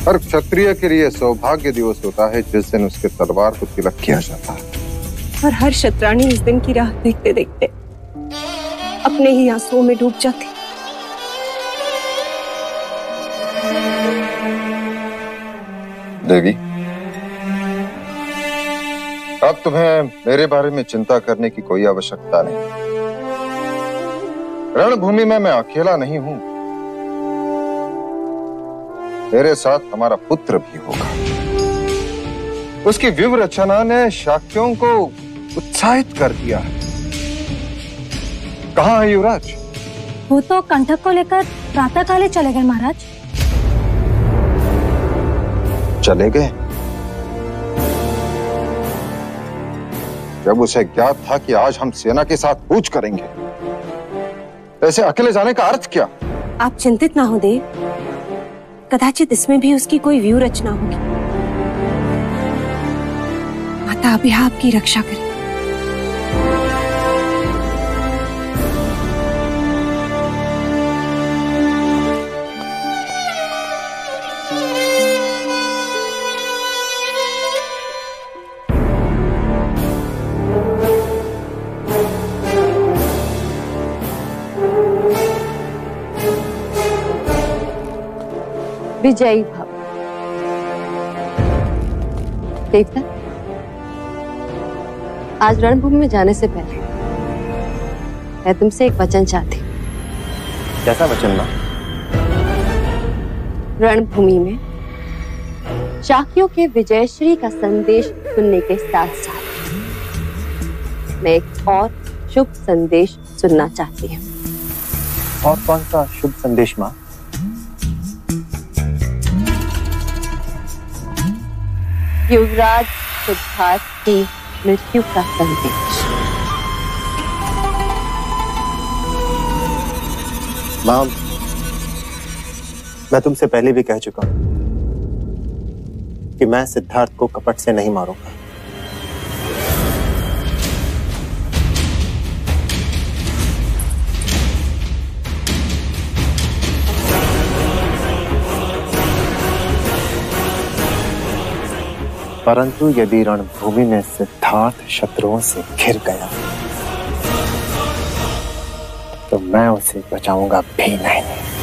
हर क्षत्रिय के लिए सौभाग्य दिवस होता है जिस दिन उसके तलवार को तिलक किया जाता है। और हर शतरानी इस दिन की राह देखते देखते अपने ही आंसुओं में डूब जाती। देवी, अब तुम्हें मेरे बारे में चिंता करने की कोई आवश्यकता नहीं। रणभूमि में मैं अकेला नहीं हूं, मेरे साथ हमारा पुत्र भी होगा। उसकी व्यूह रचना ने शाक्यों को उत्साहित कर दिया है। कहाँ है युवराज? वो तो कंठक को लेकर प्रातःकाले चले गए महाराज। चले गए? जब उसे ज्ञात था कि आज हम सेना के साथ कूच करेंगे, ऐसे अकेले जाने का अर्थ क्या? आप चिंतित ना हो देव, कदाचित इसमें भी उसकी कोई व्यूह रचना होगी। माता अभी आपकी रक्षा करे। विजयी भव। देवता, आज रणभूमि में जाने से पहले मैं तुमसे एक वचन चाहती हूँ। कैसा वचन मां? रणभूमि में शाक्यों के विजयश्री का संदेश सुनने के साथ साथ मैं एक और शुभ संदेश सुनना चाहती हूँ। और कौन सा शुभ संदेश मां? युवराज सिद्धार्थ की मृत्यु का संदेश। मां, मैं तुमसे पहले भी कह चुका हूं कि मैं सिद्धार्थ को कपट से नहीं मारूंगा। परंतु यदि रणभूमि में सिद्धार्थ शत्रुओं से घिर गया तो मैं उसे बचाऊंगा भी नहीं।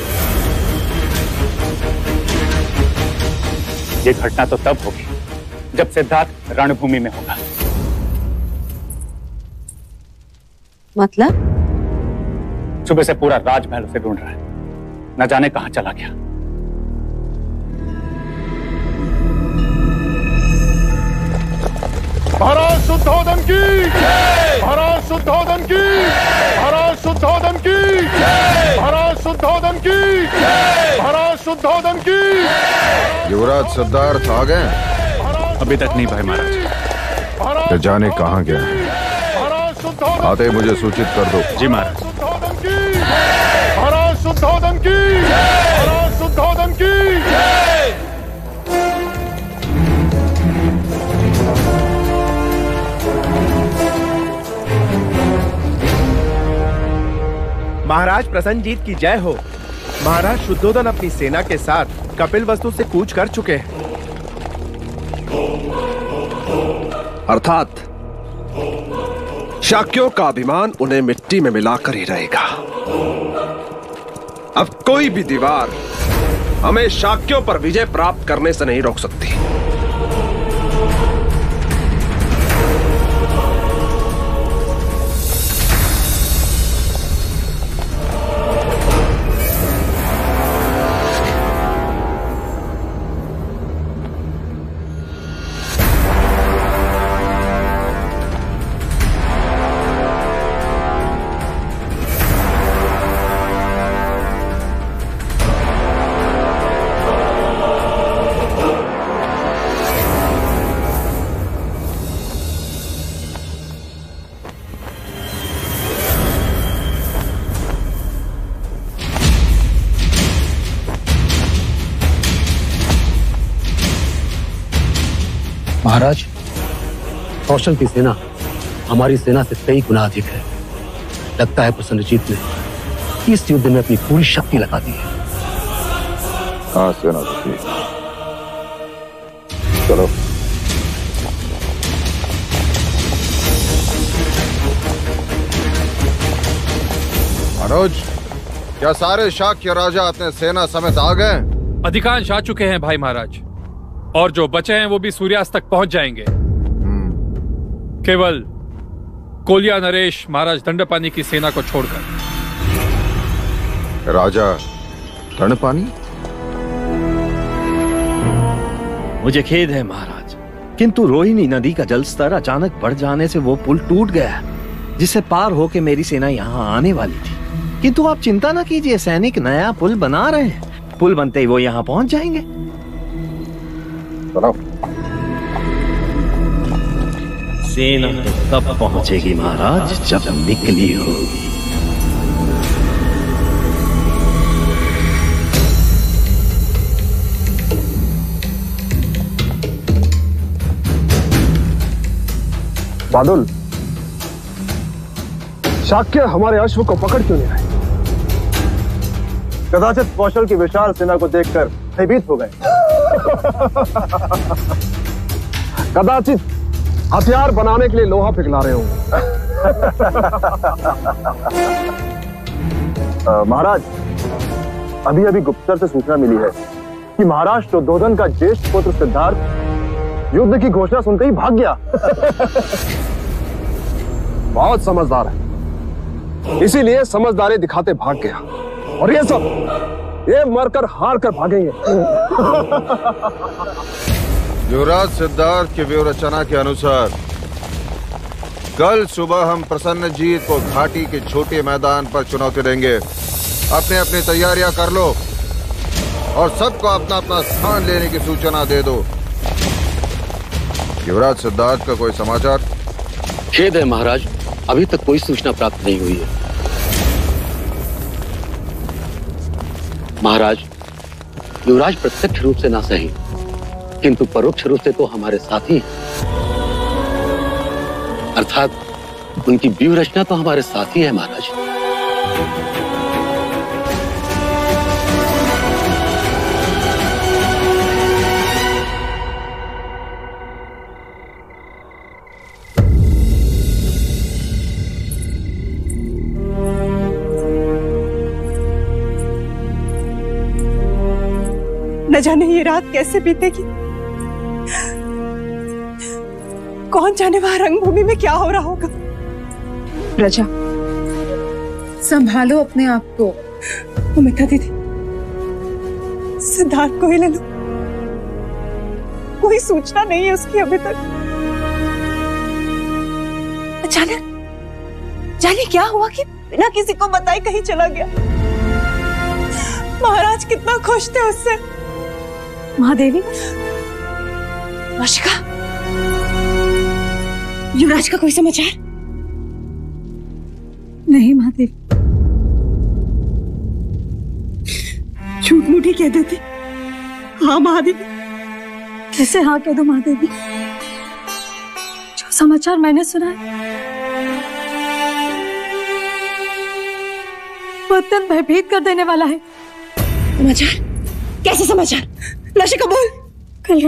ये घटना तो तब होगी जब सिद्धार्थ रणभूमि में होगा। मतलब? सुबह से पूरा राजमहल उसे ढूंढ रहा है, न जाने कहां चला गया। महाराज शुद्धोधन की, महाराज शुद्धोधन की, महाराज शुद्धोधन की, महाराज शुद्धोधन की, महाराज शुद्धोधन की। युवराज सिद्धार्थ आ गए? अभी तक नहीं भाई महाराज। ये जाने कहाँ गया है? आते मुझे सूचित कर दो। जी महाराज। महाराज शुद्धोधन की, महाराज शुद्धोधन की। महाराज प्रसन्नजीत की जय हो। महाराज शुद्धोधन अपनी सेना के साथ कपिलवस्तु से कूच कर चुके हैं। अर्थात शाक्यों का अभिमान उन्हें मिट्टी में मिलाकर ही रहेगा। अब कोई भी दीवार हमें शाक्यों पर विजय प्राप्त करने से नहीं रोक सकती। महाराज, कौशल की सेना हमारी सेना से कई गुना अधिक है। लगता है प्रसन्नजीत ने इस युद्ध में अपनी पूरी शक्ति लगा दी है। हाँ सेनापति, चलो। मनोज, क्या सारे शाक्य राजा अपने सेना समेत आ गए? अधिकांश आ चुके हैं भाई महाराज, और जो बचे हैं वो भी सूर्यास्त तक पहुंच जाएंगे। केवल कोलिया नरेश महाराज दंडपानी की सेना को छोड़कर। राजा दंडपानी? मुझे खेद है महाराज, किंतु रोहिणी नदी का जलस्तर अचानक बढ़ जाने से वो पुल टूट गया, जिससे पार होके मेरी सेना यहाँ आने वाली थी। किंतु आप चिंता न कीजिए, सैनिक नया पुल बना रहे हैं, पुल बनते ही वो यहाँ पहुंच जाएंगे। सेना तो तब पहुंचेगी महाराज जब निकली होगी। बादल, शाक्य हमारे अश्व को पकड़ क्यों नहीं रहे? कदाचित कौशल की विशाल सेना को देखकर भयभीत हो गए। कदाचित हथियार बनाने के लिए लोहा पिघला रहे होंगे। महाराज, अभी अभी गुप्तचर से सूचना मिली है कि महाराज शुद्धोधन का ज्येष्ठ पुत्र सिद्धार्थ युद्ध की घोषणा सुनते ही भाग गया। बहुत समझदार है, इसीलिए समझदारी दिखाते भाग गया, और ये सब ये मरकर हार कर भागेंगे। युवराज सिद्धार्थ की व्यूह रचना के अनुसार कल सुबह हम प्रसन्नजीत को घाटी के छोटे मैदान पर चुनौती देंगे। अपने अपनी तैयारियां कर लो और सबको अपना अपना स्थान लेने की सूचना दे दो। युवराज सिद्धार्थ का कोई समाचार? खेद है महाराज, अभी तक कोई सूचना प्राप्त नहीं हुई है। महाराज, युवराज प्रत्यक्ष रूप से ना सही, किंतु परोक्ष रूप से तो हमारे साथी हैं। अर्थात उनकी व्यूह रचना तो हमारे साथी है महाराज। न जाने ये रात कैसे बीतेगी, कौन जाने वहां रंगभूमि में क्या हो रहा होगा। प्रजा, संभालो अपने आप को। अमिता दीदी, सिद्धार्थ को ही ले लो, कोई सूचना नहीं है उसकी अभी तक। अचानक जाने क्या हुआ कि बिना किसी को बताए कहीं चला गया। महाराज कितना खुश थे उससे। महादेवी, नशिका, युवराज का कोई समाचार? नहीं महादेवी, झूठ मूठ ही कह देती। हाँ महादेवी। कैसे हाँ कह दो महादेवी? जो समाचार मैंने सुना है वो अत्यंत भयभीत कर देने वाला है। समाचार? कैसे समाचार? नाशिका बोल। कल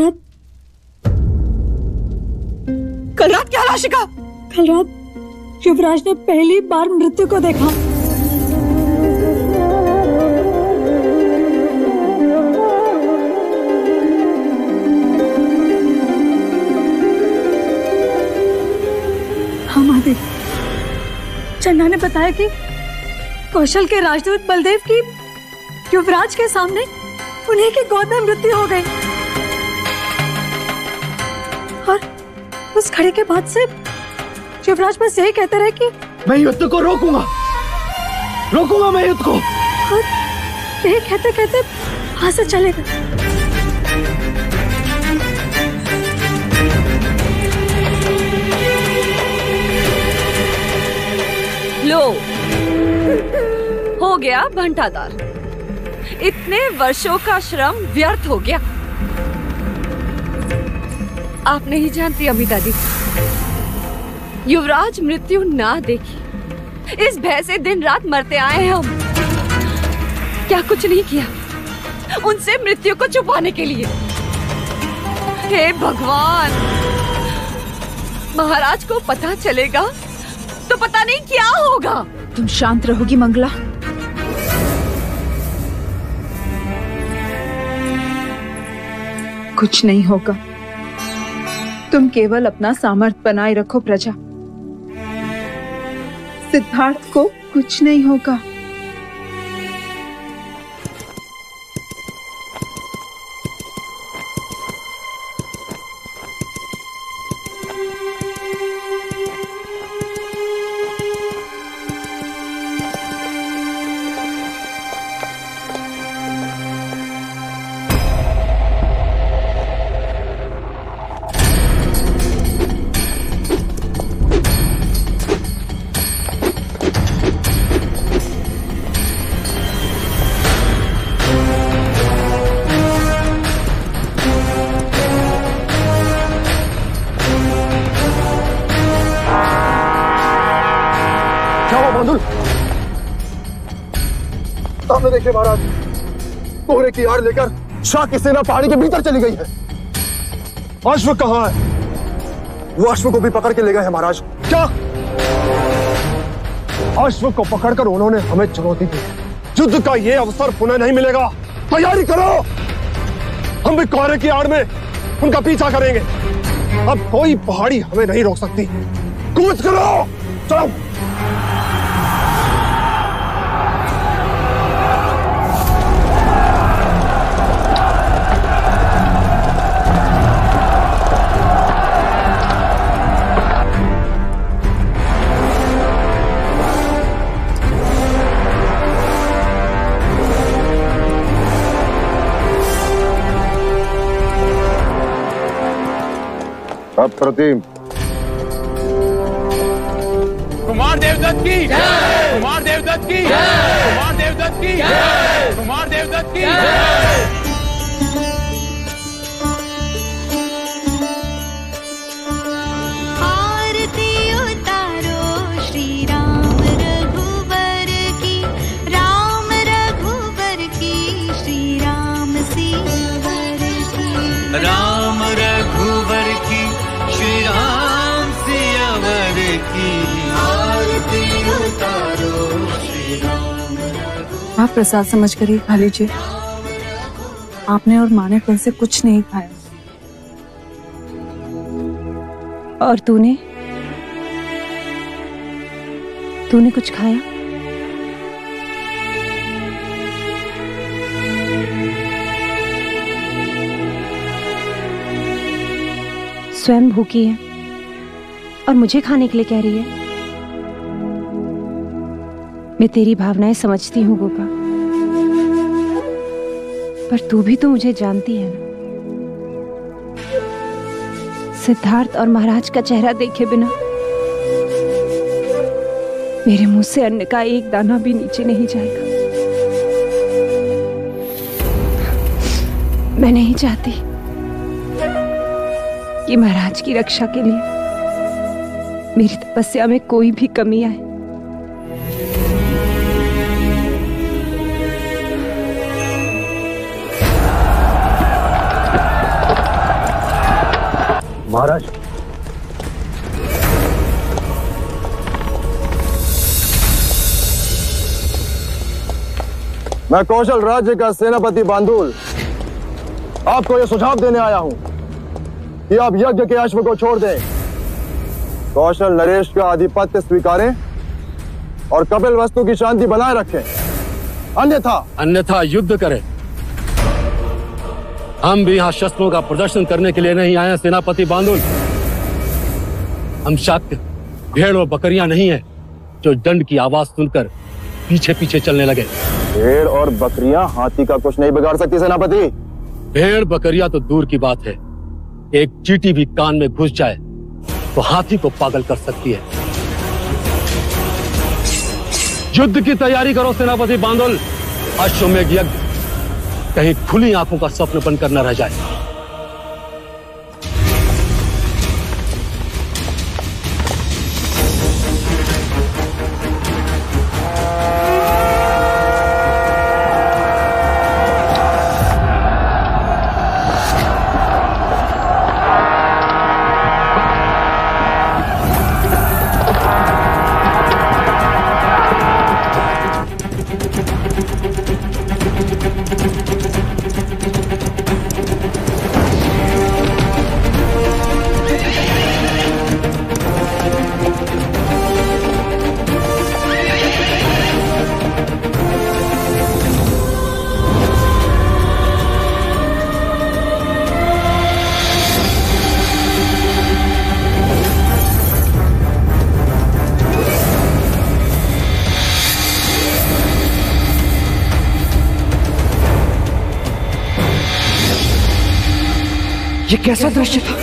रात क्या नाशिका? कल रात युवराज ने पहली बार मृत्यु को देखा। हाँ महादेव, चन्ना ने बताया कि कौशल के राजदूत बलदेव की युवराज के सामने उन्हीं की गोद में मृत्यु हो गई, और उस घड़ी के बाद से युवराज बस यही कहते रहे कि मैं युद्ध को रोकूंगा मैं युद्ध को। और यही कहते कहते वहां से चले गए। लो, हो गया भंटादार। इतने वर्षों का श्रम व्यर्थ हो गया। आप नहीं जानती अमिता दी, युवराज मृत्यु ना देखी, इस भय से दिन रात मरते आए हैं हम। क्या कुछ नहीं किया उनसे मृत्यु को छुपाने के लिए। हे भगवान, महाराज को पता चलेगा तो पता नहीं क्या होगा। तुम शांत रहोगी मंगला? कुछ नहीं होगा। तुम केवल अपना सामर्थ्य बनाए रखो प्रजा। सिद्धार्थ को कुछ नहीं होगा। सामने देखिए महाराज, कोहरे की आड़ लेकर शाह की सेना पहाड़ी के भीतर चली गई है। अश्व कहाँ है? वो अश्व को भी पकड़ के ले गए हैं महाराज। क्या? अश्व को पकड़कर उन्होंने हमें चुनौती दी। युद्ध का ये अवसर पुनः नहीं मिलेगा। तैयारी करो। हम भी कोहरे की आड़ में उनका पीछा करेंगे। अब कोई पहाड़ी हमें नहीं रोक सकती। कूच करो, चलो। अप्रतिम। कुमार देवदत्त की जय, कुमार देवदत्त की जय, कुमार देवदत्त की जय, कुमार देवदत्त की जय। आरती उतारो श्री राम रघुवर की, राम रघुवर की, श्री राम सियावर की, राम रघुवर की, श्री राम सियावर की। आरती उतारो श्री राम। आप प्रसाद समझ कर ही खा लीजिए। आपने और माँ ने कल से कुछ नहीं खाया। और तूने कुछ खाया? स्वयं भूखी है और मुझे खाने के लिए कह रही है। मैं तेरी भावनाएं समझती हूँ गोपा, पर तू भी तो मुझे जानती है ना। सिद्धार्थ और महाराज का चेहरा देखे बिना मेरे मुंह से अन्न का एक दाना भी नीचे नहीं जाएगा। मैं नहीं चाहती कि महाराज की रक्षा के लिए मेरी तपस्या में कोई भी कमी आए। महाराज, मैं कौशल राज्य का सेनापति बांदुल आपको यह सुझाव देने आया हूं कि आप यज्ञ के अश्व को छोड़ दें, कौशल नरेश का आधिपत्य स्वीकारें और कपिल वस्तु की शांति बनाए रखें। अन्यथा युद्ध करें। हम भी यहाँ शस्त्रों का प्रदर्शन करने के लिए नहीं आए हैं सेनापति बांदुल। हम शाक्य भेड़ और बकरियां नहीं है जो दंड की आवाज सुनकर पीछे पीछे चलने लगे। भेड़ और बकरियां हाथी का कुछ नहीं बिगाड़ सकती सेनापति। भेड़ बकरियां तो दूर की बात है, एक चींटी भी कान में घुस जाए तो हाथी को पागल कर सकती है। युद्ध की तैयारी करो सेनापति बांदुल। अश्वमेध यज्ञ कहीं खुली आंखों का स्वप्न बनकर न रह जाए। ये कैसा दृश्य था?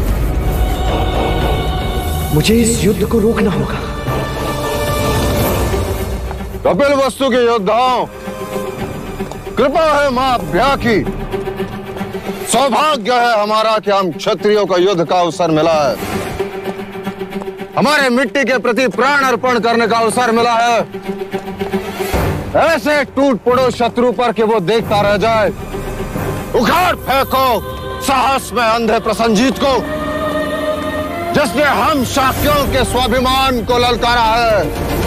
मुझे इस युद्ध को रोकना होगा। कपिल वस्तु के योद्धाओं, कृपा है मां अभ्या की। सौभाग्य है हमारा कि हम क्षत्रियों का युद्ध का अवसर मिला है। हमारे मिट्टी के प्रति प्राण अर्पण करने का अवसर मिला है। ऐसे टूट पड़ो शत्रु पर कि वो देखता रह जाए। उखाड़ फेंको साहस में अंधे प्रसन्नजीत को, जिसने हम शाक्यों के स्वाभिमान को ललकारा है।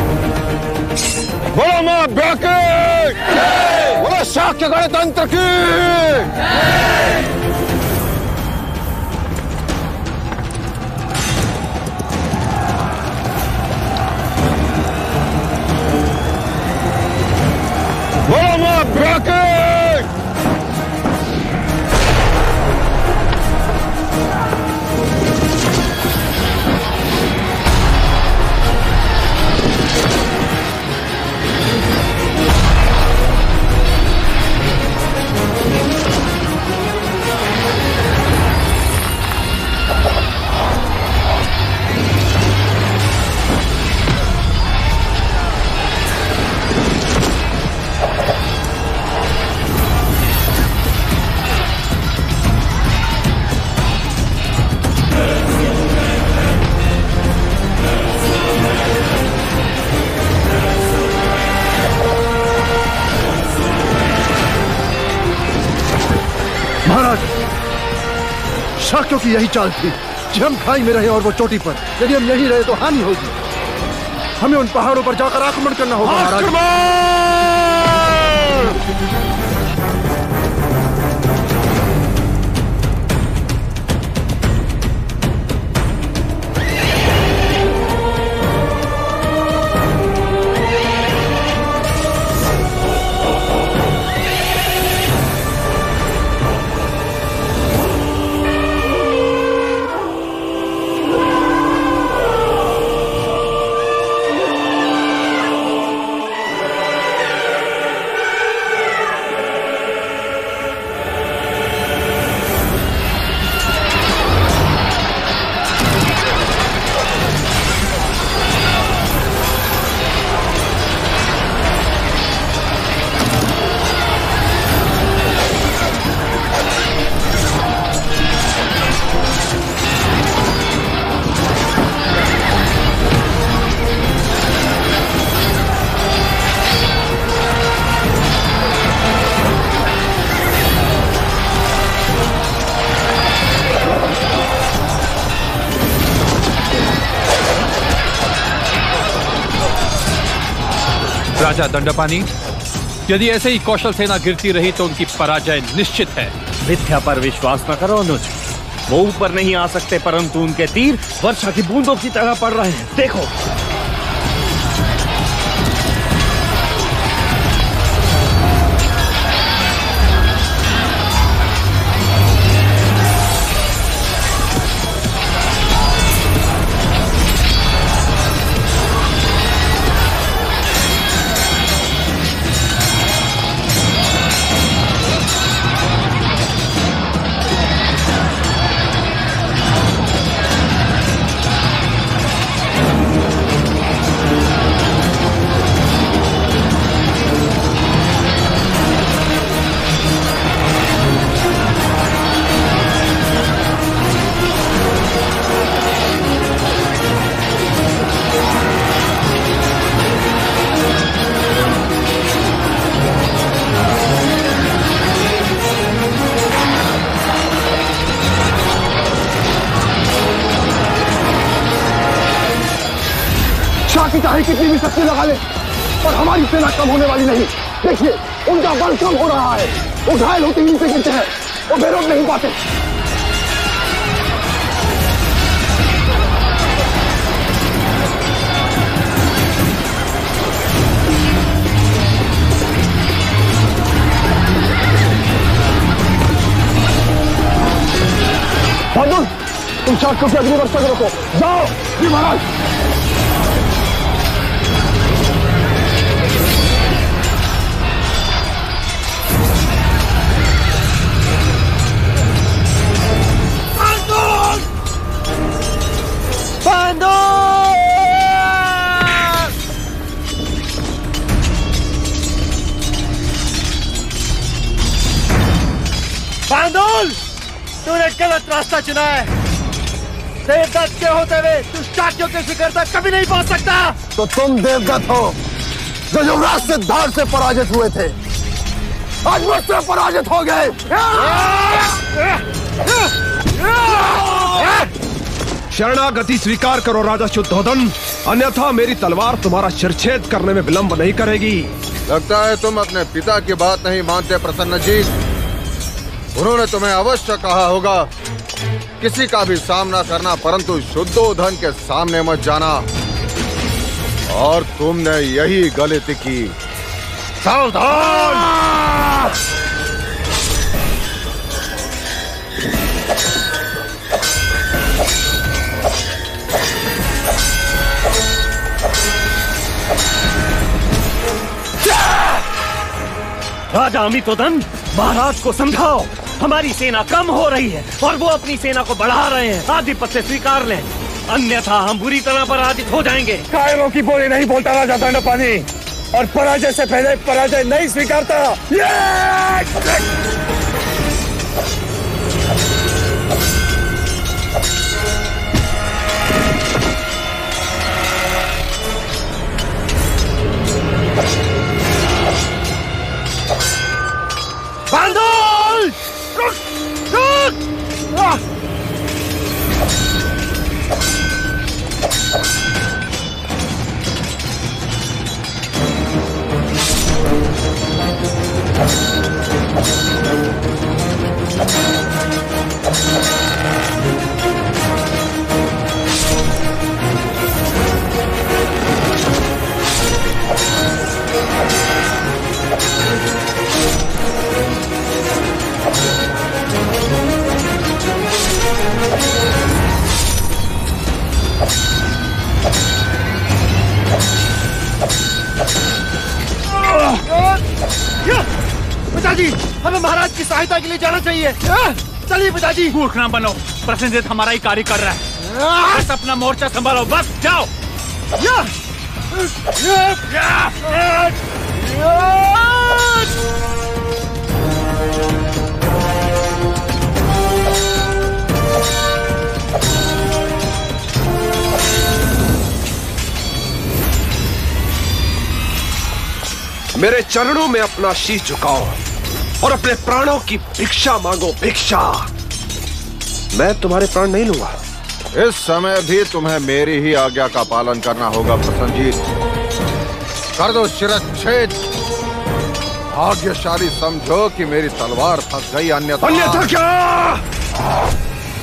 बोलो मां अभ्या की, बोलो शाक्य गणतंत्र की। बोलो मां अभ्या की। शाक्यों की यही चाल थी कि हम खाई में रहे और वो चोटी पर। यदि हम यहीं रहे तो हानि होगी। हमें उन पहाड़ों पर जाकर आक्रमण करना होगा महाराज। राजा दंडपानी, यदि ऐसे ही कौशल सेना गिरती रही तो उनकी पराजय निश्चित है। मिथ्या पर विश्वास न करो अनुज। वो ऊपर नहीं आ सकते, परंतु उनके तीर वर्षा की बूंदों की तरह पड़ रहे हैं। देखो। चाहे कितनी भी शक्ति लगा ले, पर हमारी सेना कम होने वाली नहीं। देखिए, उनका बल कम हो रहा है। वो घायल होते ही नीचे गिरते हैं, वो बेरोक नहीं पाते। बहादुर, तुम शाक्यों की अग्नि वर्षा को रोको। जाओ। जी महाराज। गलत रास्ता चुना है। देवदत्त के होते हुए तू शाक्यों के शिखर तक कभी नहीं पहुंच सकता। तो तुम देवदत्त हो जो युवराज सिद्धार्थ से पराजित हुए थे, आज मुझसे पराजित हो गए। शरणागति स्वीकार करो राजा शुद्धोधन, अन्यथा मेरी तलवार तुम्हारा शिरच्छेद करने में विलंब नहीं करेगी। लगता है तुम अपने पिता की बात नहीं मानते प्रसन्नजीत। उन्होंने तुम्हें अवश्य कहा होगा किसी का भी सामना करना, परंतु शुद्धोधन के सामने मत जाना, और तुमने यही गलती की। सावधान! राजा अमितोदन, महाराज को समझाओ, हमारी सेना कम हो रही है और वो अपनी सेना को बढ़ा रहे हैं। आधिपत्य स्वीकार लें, अन्यथा हम बुरी तरह पराजित हो जाएंगे। कायरों की बोली नहीं बोलता राजा दंडपानी, और पराजय से पहले पराजय नहीं स्वीकारता। बांदोल! रुक! रुक! पिताजी, हमें महाराज की सहायता के लिए जाना चाहिए। चलिए पिताजी। मूर्ख ना बनो, प्रसन्नजीत हमारा ही कार्य कर रहा है। बस अपना मोर्चा संभालो, बस जाओ। मेरे चरणों में अपना शीश झुकाओ और अपने प्राणों की भिक्षा मांगो, भिक्षा। मैं तुम्हारे प्राण नहीं लूंगा। इस समय भी तुम्हें मेरी ही आज्ञा का पालन करना होगा प्रसन्नजीत। कर दो शिरच्छेद। भाग्यशाली समझो कि मेरी तलवार फंस गई, अन्यथा क्या?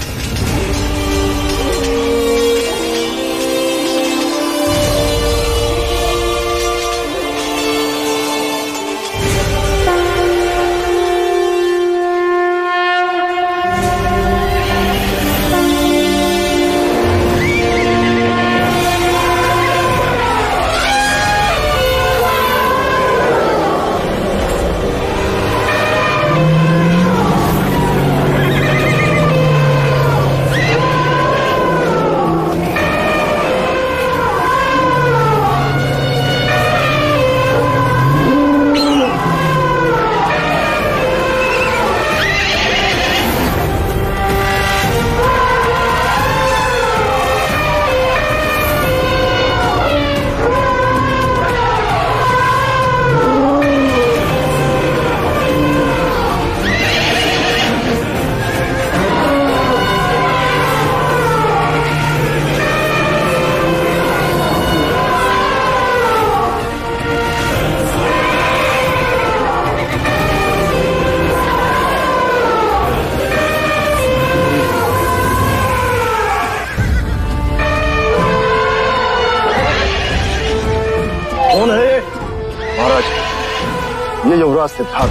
ये युवराज सिद्धार्थ।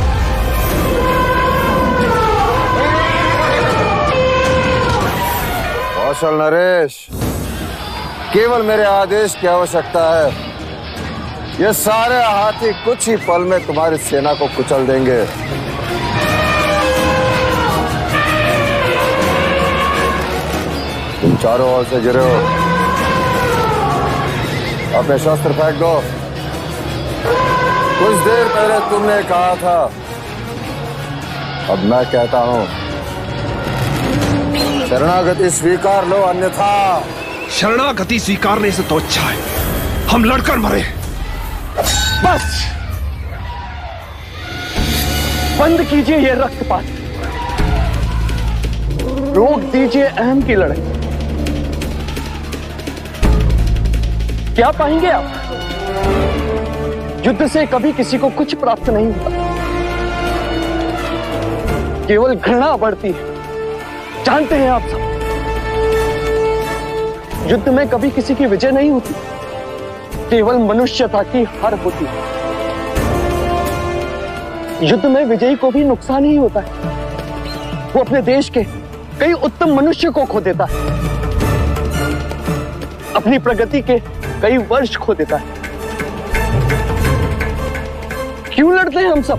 कौशल नरेश, केवल मेरे आदेश की आवश्यकता है। ये सारे हाथी कुछ ही पल में तुम्हारी सेना को कुचल देंगे। तुम चारों ओर से गिरे हो, अपने शस्त्र फेंक दो। कुछ देर पहले तुमने कहा था, अब मैं कहता हूं, शरणागति स्वीकार लो, अन्यथा। शरणागति स्वीकारने से तो अच्छा है हम लड़कर मरे। बस बंद कीजिए ये रक्तपात, रोक दीजिए अहम की लड़ाई। क्या पाएंगे आप? युद्ध से कभी किसी को कुछ प्राप्त नहीं होता, केवल घृणा बढ़ती है, जानते हैं आप सब। युद्ध में कभी किसी की विजय नहीं होती, केवल मनुष्यता की हार होती है। युद्ध में विजयी को भी नुकसान ही होता है, वो अपने देश के कई उत्तम मनुष्य को खो देता है, अपनी प्रगति के कई वर्ष खो देता है। क्यों लड़ते हैं हम सब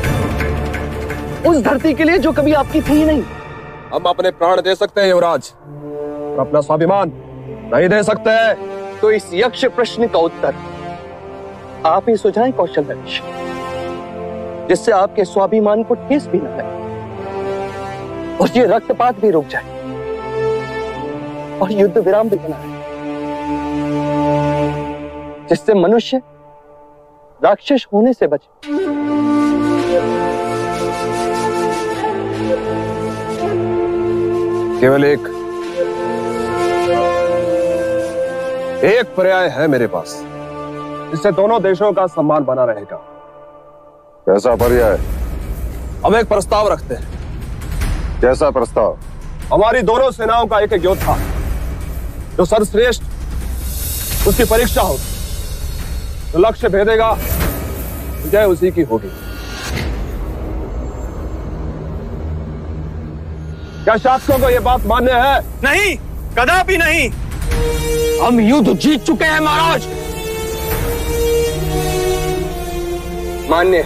उस धरती के लिए जो कभी आपकी थी ही नहीं? हम अपने प्राण दे सकते हैं युवराज, और अपना स्वाभिमान नहीं दे सकते हैं। तो इस यक्ष प्रश्न का उत्तर आप ही सुझाएं कौशल नरेश, जिससे आपके स्वाभिमान को ठेस भी न लगे और ये रक्तपात भी रुक जाए और युद्ध विराम भी बना रहे, जिससे मनुष्य राक्षस होने से बचे। केवल एक पर्याय है मेरे पास, जिससे दोनों देशों का सम्मान बना रहेगा। कैसा पर्याय? हम एक प्रस्ताव रखते हैं। कैसा प्रस्ताव? हमारी दोनों सेनाओं का एक एक योद्धा जो सर्वश्रेष्ठ उसकी परीक्षा होगी, तो लक्ष्य भेदेगा, विजय उसी की होगी। क्या शासकों को यह बात मान्य है? नहीं, कदापि नहीं। हम युद्ध जीत चुके हैं महाराज। मान्य।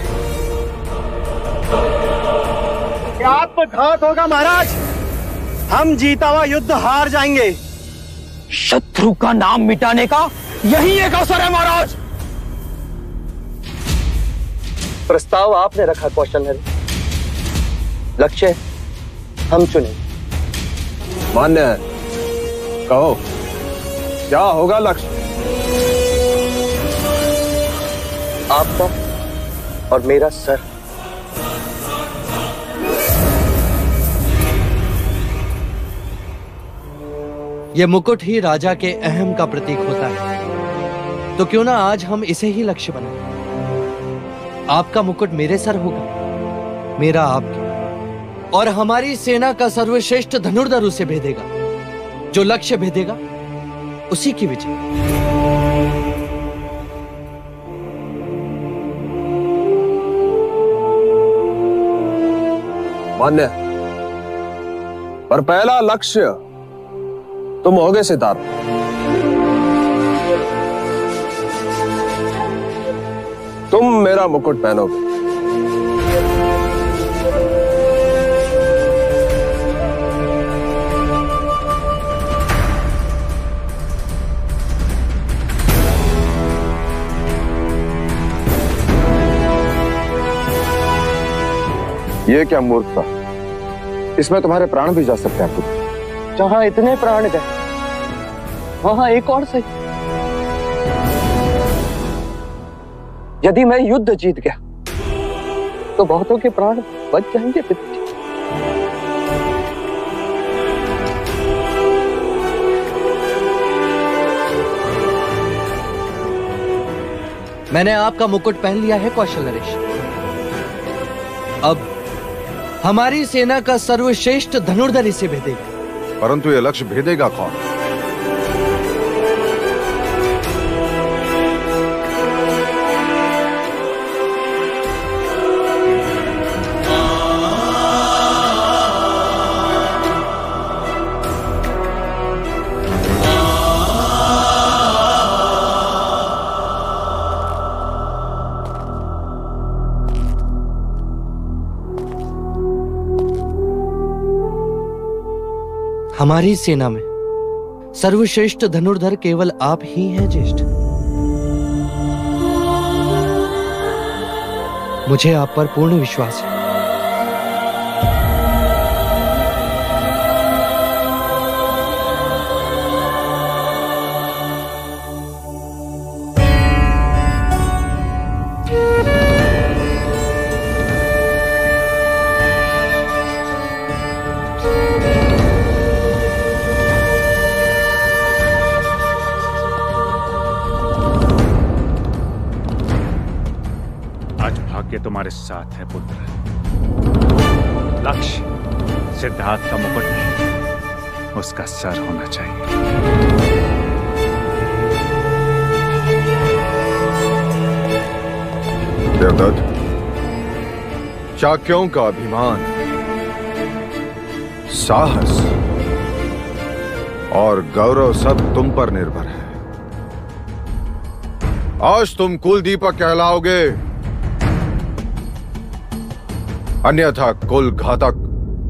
क्या आत्मघात होगा महाराज? हम जीता हुआ युद्ध हार जाएंगे। शत्रु का नाम मिटाने का यही एक अवसर है महाराज। प्रस्ताव आपने रखा कौशल नरेश, लक्ष्य हम चुने। मान्य है, कहो क्या होगा लक्ष्य? आपका और मेरा सर। यह मुकुट ही राजा के अहम का प्रतीक होता है, तो क्यों ना आज हम इसे ही लक्ष्य बनाएं। आपका मुकुट मेरे सर होगा, मेरा आपके, और हमारी सेना का सर्वश्रेष्ठ धनुर्धर उसे भेदेगा। जो लक्ष्य भेदेगा उसी की विजय। मान्य, पर पहला लक्ष्य तुम होगे सिद्धार्थ। तुम मेरा मुकुट पहनोगे। ये क्या मूर्खता? इसमें तुम्हारे प्राण भी जा सकते हैं। जहां इतने प्राण गए वहां एक और सही। यदि मैं युद्ध जीत गया तो बहुतों के प्राण बच जाएंगे। मैंने आपका मुकुट पहन लिया है कौशल नरेश। अब हमारी सेना का सर्वश्रेष्ठ धनुर्धर इसे भेदेगा। परंतु यह लक्ष्य भेदेगा कौन? हमारी सेना में सर्वश्रेष्ठ धनुर्धर केवल आप ही हैं ज्येष्ठ। मुझे आप पर पूर्ण विश्वास है। तुम्हारे साथ है पुत्र। लक्ष्य सिद्धार्थ का मुकुट नहीं, उसका सर होना चाहिए। देवदत्त, शाक्यों का अभिमान, साहस और गौरव सब तुम पर निर्भर है। आज तुम कुल दीपक कहलाओगे, अन्यथा कुल घातक।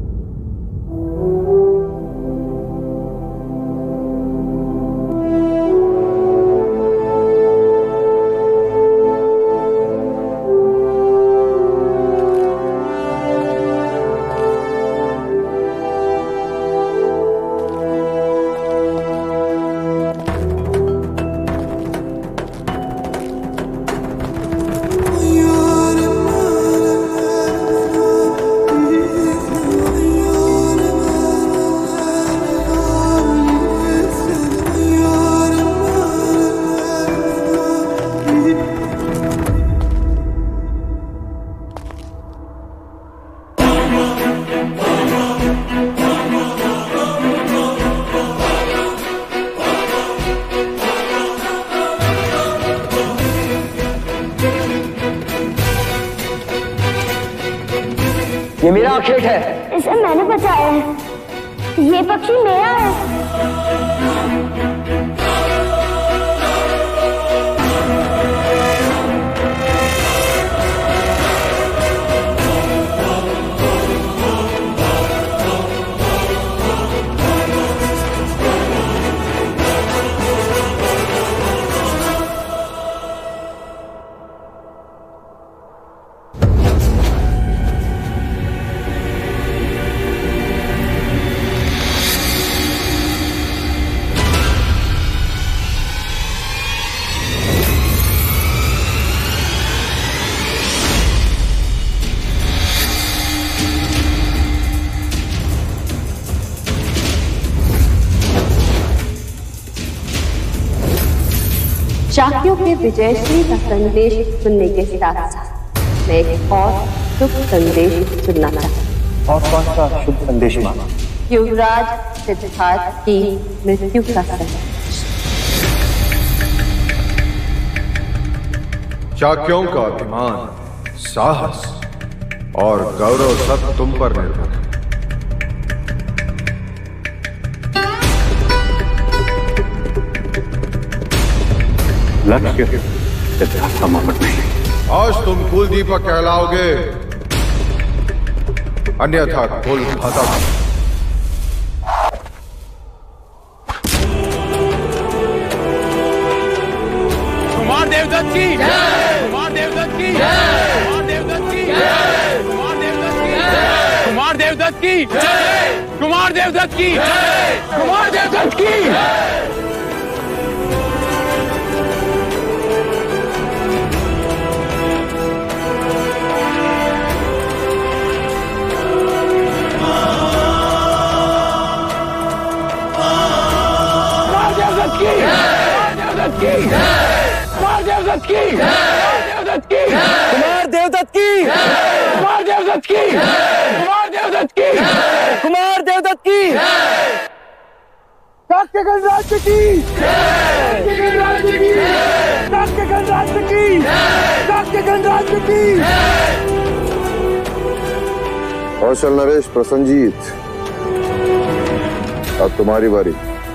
ये मेरा खेत है। इसे मैंने बचाया है। ये पक्षी मेरा है। शाक्यों के विजयश्री का संदेश सुनने के साथ साथ मैं एक और शुभ संदेश सुनना चाहता हूँ। और कौन सा शुभ संदेश माना? युवराज सिद्धार्थ की मृत्यु का संदेश। शाक्यों का अभिमान, साहस और गौरव सब तुम पर निर्भर है। लक्ष्य सिद्धार्थ का मुकुट नहीं। आज तुम कुल दीपक कहलाओगे, अन्यथा कुल घातक। कुमार देवदत्त की जय। कुमार देवदत्त की जय। कुमार देवदत्त की जय। कुमार देवदत्त की जय। कुमार देवदत्त की जय। कुमार देवदत्त की जय। कुमार देवदत्त की कुमार देवदत्त की कुमार देवदत्त की कुमार देवदत्त की कुमार देवदत्त की शाक्य गणराज्य की शाक्य गणराज्य की शाक्य गणराज्य की शाक्य गणराज्य की। कौशल नरेश प्रसन्नजीत, अब तुम्हारी बारी।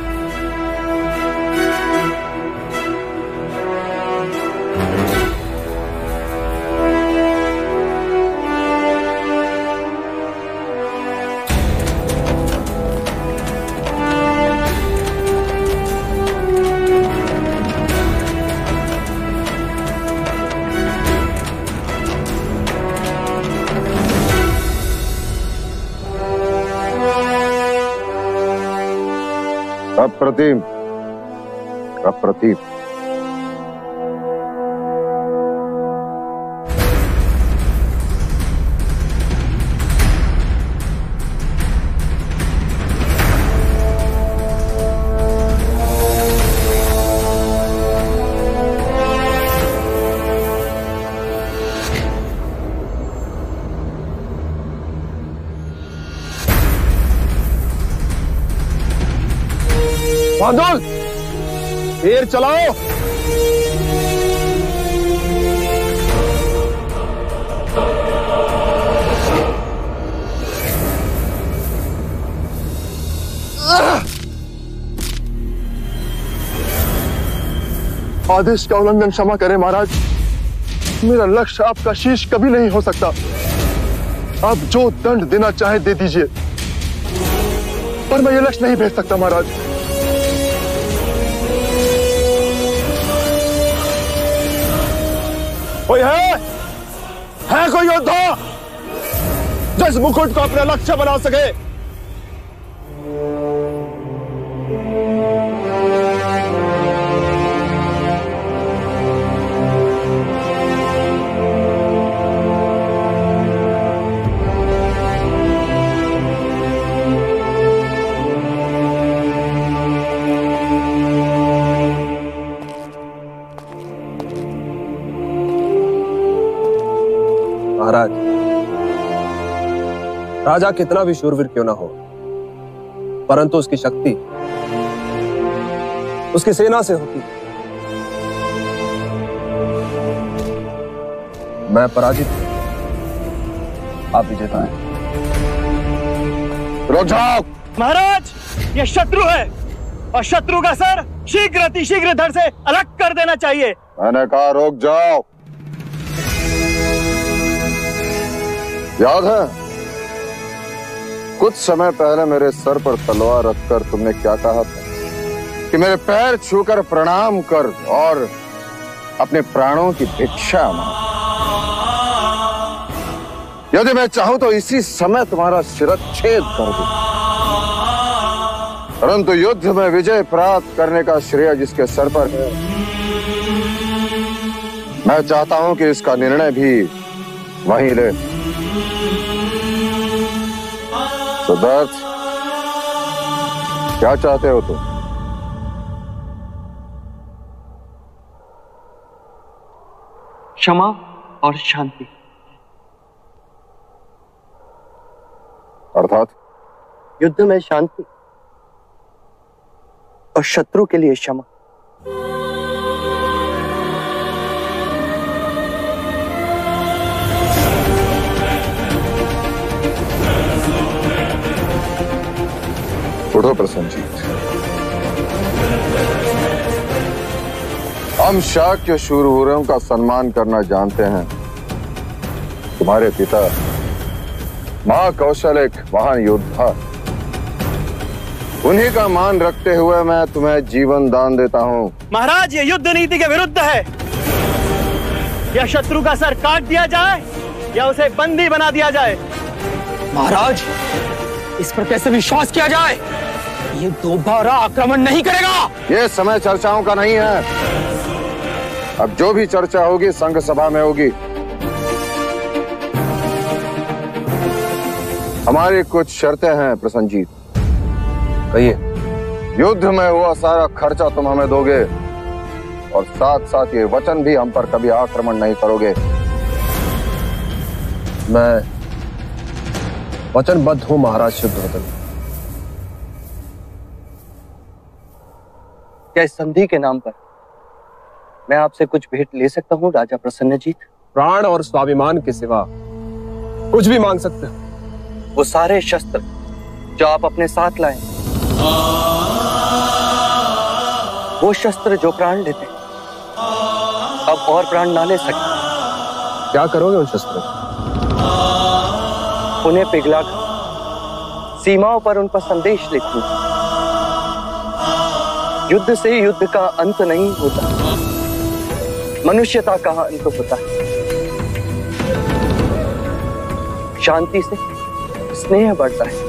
अप्रतिम, अप्रतिम। बांदुल, तीर चलाओ। आदेश का उल्लंघन क्षमा करें महाराज। मेरा लक्ष्य आपका शीश कभी नहीं हो सकता। आप जो दंड देना चाहे दे दीजिए, पर मैं ये लक्ष्य नहीं भेज सकता महाराज। कोई है कोई योद्धा जिस मुकुट को अपना लक्ष्य बना सके? महाराज, राजा कितना भी शूरवीर क्यों ना हो, परंतु उसकी शक्ति उसकी सेना से होती। मैं पराजित, आप विजेता हैं। रुक जाओ महाराज, ये शत्रु है और शत्रु का सर शीघ्र अतिशीघ्र धड़ से अलग कर देना चाहिए। मैंने कहा रुक जाओ। याद है कुछ समय पहले मेरे सर पर तलवार रखकर तुमने क्या कहा था? कि मेरे पैर छूकर प्रणाम कर और अपने प्राणों की भिक्षा मांग। यदि मैं चाहूं तो इसी समय तुम्हारा शिरच्छेद कर दूं, परंतु युद्ध में विजय प्राप्त करने का श्रेय जिसके सर पर है, मैं चाहता हूं कि इसका निर्णय भी वहीं ले। सिद्धार्थ, क्या चाहते हो तुम? क्षमा और शांति। अर्थात युद्ध में शांति और शत्रु के लिए क्षमा। उठो प्रसन्नजीत। हम शाक्य शूरवीरों का सम्मान करना जानते हैं। तुम्हारे पिता महाकौशल एक महान योद्धा, उन्हीं का मान रखते हुए मैं तुम्हें जीवन दान देता हूं। महाराज, ये युद्ध नीति के विरुद्ध है। या शत्रु का सर काट दिया जाए या उसे बंदी बना दिया जाए। महाराज, इस पर कैसे विश्वास किया जाए? ये दोबारा आक्रमण नहीं करेगा। ये समय चर्चाओं का नहीं है। अब जो भी चर्चा होगी संघ सभा में होगी। हमारी कुछ शर्तें हैं प्रसन्नजीत। कहिए। युद्ध में हुआ सारा खर्चा तुम हमें दोगे और साथ साथ ये वचन भी हम पर कभी आक्रमण नहीं करोगे। मैं वचनबद्ध हूं महाराज शुद्धोधन। क्या इस संधि के नाम पर मैं आपसे कुछ भेंट ले सकता हूं राजा प्रसन्नजीत? प्राण और स्वाभिमान के सिवा कुछ भी मांग सकते हो। वो सारे शस्त्र जो आप अपने साथ लाए, वो शस्त्र जो प्राण लेते अब और प्राण ना ले सकते। क्या करोगे उन शस्त्रों? उन्हें पिघलाकर सीमाओं पर उन पर संदेश लिखूंगा। युद्ध से युद्ध का अंत नहीं होता, मनुष्यता का अंत होता है। शांति से स्नेह बढ़ता है।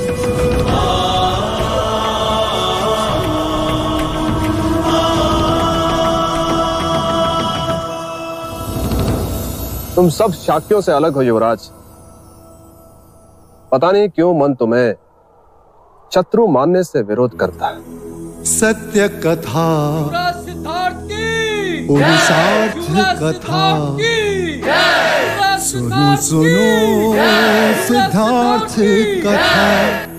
तुम सब शाक्यों से अलग हो युवराज। पता नहीं क्यों मन तुम्हें शत्रु मानने से विरोध करता है। सत्य कथा, पुरुषार्थ कथा, सुनो सुनो सिद्धार्थ कथा।